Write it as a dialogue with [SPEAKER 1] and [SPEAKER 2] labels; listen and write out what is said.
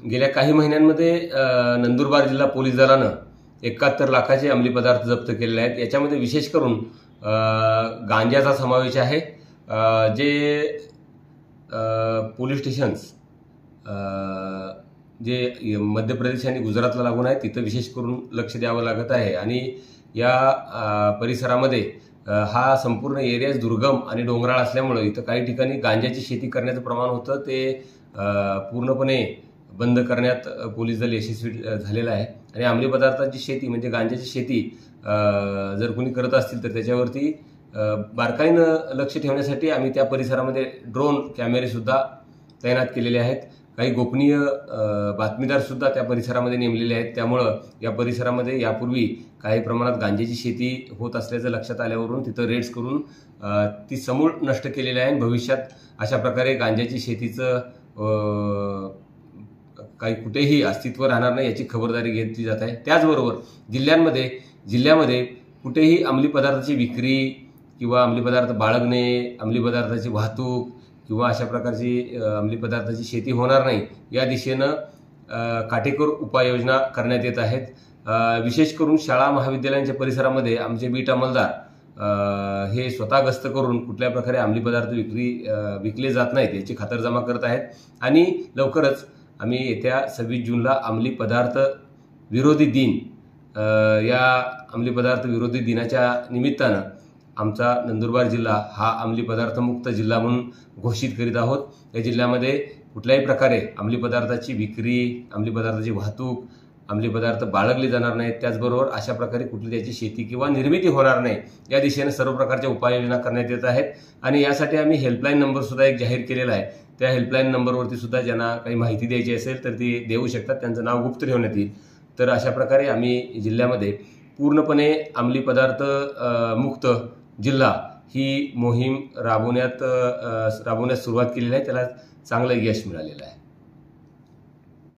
[SPEAKER 1] गेल्या काही महिन्यांमध्ये नंदुरबार जिल्हा पोलीस दलानं 71 लाखाचे अंमली पदार्थ जप्त केलेले आहेत। याच्यामध्ये विशेष करून गांजाचा समावेश आहे। जे पोलीस स्टेशन्स जे मध्य प्रदेश आणि गुजरातला लागून आहेत तिथं विशेष करून लक्ष द्यावं लागत आहे। आणि या परिसरामध्ये हा संपूर्ण एरिया दुर्गम आणि डोंगराळ असल्यामुळे इथं काही ठिकाणी गांजाची शेती करण्याचं प्रमाण होतं ते पूर्णपणे बंद करण्यात पोलीस दल यशस्वी झालेला आहे। आणि अंमली पदार्थांची शेती म्हणजे गांजाची शेती जर कोणी करत असतील तर त्याच्यावरती बारकाईनं लक्ष ठेवण्यासाठी आम्ही त्या परिसरामध्ये ड्रोन कॅमेरे सुद्धा तैनात केलेले आहेत। काही गोपनीय बातमीदार सुद्धा त्या परिसरामध्ये नेमलेले आहेत। त्यामुळं या परिसरामध्ये यापूर्वी काही प्रमाणात गांजाची शेती होत असल्याचं लक्षात आल्यावरून तिथं रेड्स करून ती समूळ नष्ट केलेली आहे। भविष्यात अशा प्रकारे गांजाची शेतीचं काही कुठेही अस्तित्व राहणार नाही याची खबरदारी घेतली जात आहे। त्याचबरोबर जिल्ह्यामध्ये कुठेही अंमली पदार्थाची विक्री किंवा अंमली पदार्थ बाळगणे, अंमली पदार्थाची वाहतूक किंवा अशा प्रकारची अंमली पदार्थाची शेती होणार नाही या दिशेनं काटेकोर उपाययोजना करण्यात येत आहेत। विशेष करून शाळा महाविद्यालयांच्या परिसरामध्ये आमचे बीट अंमलदार हे स्वतः गस्त करून कुठल्या प्रकारे अंमली पदार्थ विकले जात नाहीत याची खातरजमा करत आहेत। आणि लवकरच आम्ही येत्या 26 जूनला अंमली पदार्थ विरोधी दिन या अंमली पदार्थ विरोधी दिनाच्या निमित्तानं आमचा नंदुरबार जिल्हा हा अंमली पदार्थ मुक्त जिल्हा म्हणून घोषित करीत आहोत। या जिल्ह्यामध्ये कुठल्याही प्रकारे अंमली पदार्थाची विक्री, अंमली पदार्थाची वाहतूक, अंमली पदार्थ बाळगले जाणार नाहीत। त्याचबरोबर अशा प्रकारे कुठली त्याची शेती किंवा निर्मिती होणार नाही या दिशेने सर्व प्रकारच्या उपाययोजना करण्यात येत आहेत। आणि यासाठी आम्ही हेल्पलाईन नंबर सुद्धा एक जाहीर केलेला आहे। त्या हेल्पलाईन नंबरवरती सुद्धा ज्यांना काही माहिती द्यायची असेल तर ती देऊ शकतात, त्यांचं नाव गुप्त ठेवण्यात येईल। तर अशा प्रकारे आम्ही जिल्ह्यामध्ये पूर्णपणे अंमली पदार्थ मुक्त जिल्हा ही मोहीम राबवण्यास सुरुवात केलेली आहे। त्याला चांगलं यश मिळालेलं आहे।